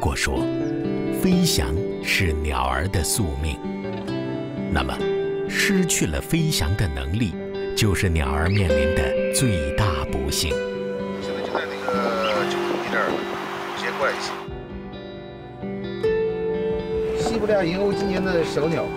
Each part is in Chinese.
果说飞翔是鸟儿的宿命，那么失去了飞翔的能力，就是鸟儿面临的最大不幸。 现在就在那个9公里这儿，直接关系。西伯利亚银鸥今年的小鸟。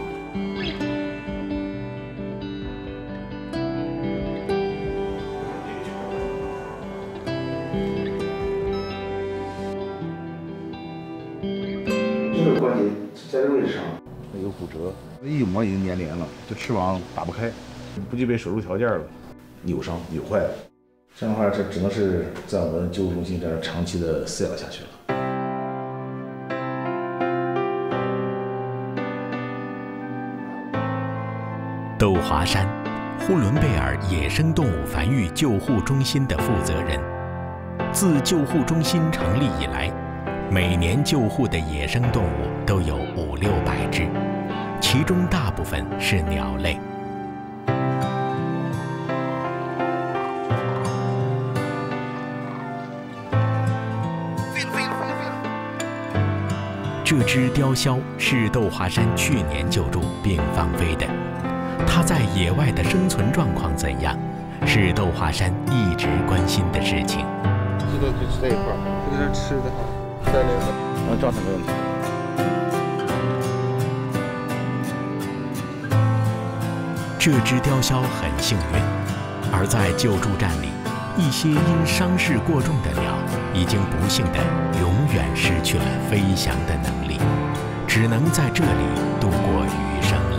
这个关节在这个位置上有骨折，翼膜已经粘连了，这翅膀打不开，不具备手术条件了，扭伤扭坏了。这样的话，这只能是在我们救护中心这样长期的饲养下去了。 窦华山，呼伦贝尔野生动物繁育救护中心的负责人。自救护中心成立以来，每年救护的野生动物都有500-600只，其中大部分是鸟类。这只雕鸮是窦华山去年救助并放飞的，它在野外的生存状况怎样，是窦华山一直关心的事情。 这个就是在一块儿，这个吃的好。 状态没问题。 这只雕鸮很幸运，而在救助站里，一些因伤势过重的鸟已经不幸地永远失去了飞翔的能力，只能在这里度过余生了。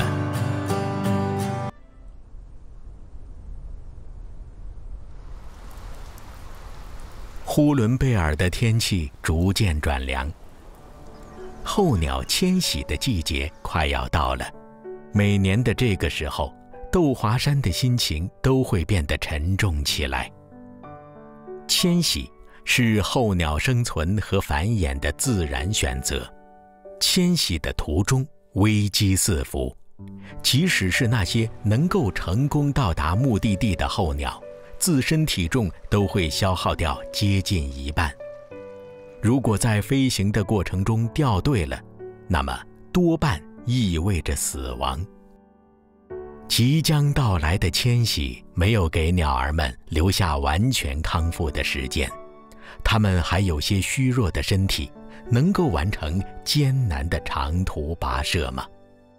呼伦贝尔的天气逐渐转凉，候鸟迁徙的季节快要到了。每年的这个时候，窦华山的心情都会变得沉重起来。迁徙是候鸟生存和繁衍的自然选择，迁徙的途中危机四伏，即使是那些能够成功到达目的地的候鸟，自身体重都会消耗掉接近一半。如果在飞行的过程中掉队了，那么多半意味着死亡。即将到来的迁徙没有给鸟儿们留下完全康复的时间，它们还有些虚弱的身体，能够完成艰难的长途跋涉吗？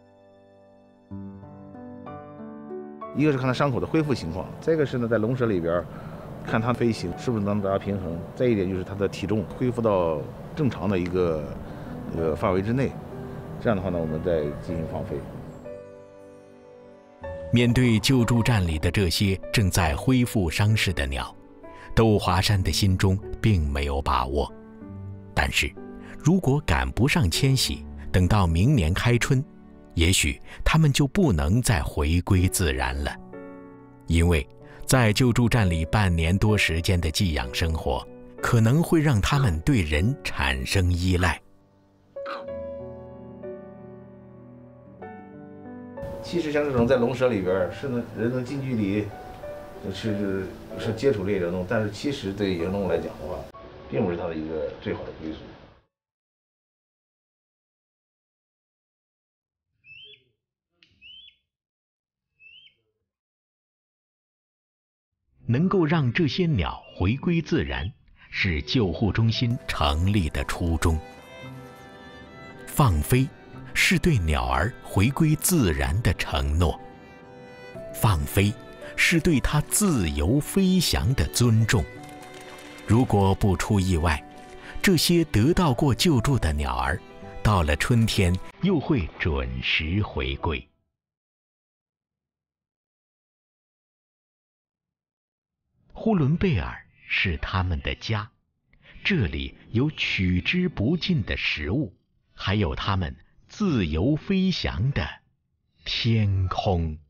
一个是看它伤口的恢复情况，再一个是呢，在笼舍里边看它飞行是不是能达到平衡，再一点就是它的体重恢复到正常的一个范围之内，这样的话呢，我们再进行放飞。 面对救助站里的这些正在恢复伤势的鸟，窦华山的心中并没有把握。但是，如果赶不上迁徙，等到明年开春，也许它们就不能再回归自然了，因为在救助站里半年多时间的寄养生活，可能会让它们对人产生依赖。 其实像这种在笼舍里边人能近距离是接触这些人龙，但是其实对野生动物来讲的话，并不是它的一个最好的归宿。 能够让这些鸟回归自然，是救护中心成立的初衷。放飞是对鸟儿回归自然的承诺，放飞是对它自由飞翔的尊重。如果不出意外，这些得到过救助的鸟儿，到了春天又会准时回归。呼伦贝尔是他们的家，这里有取之不尽的食物，还有他们自由飞翔的天空。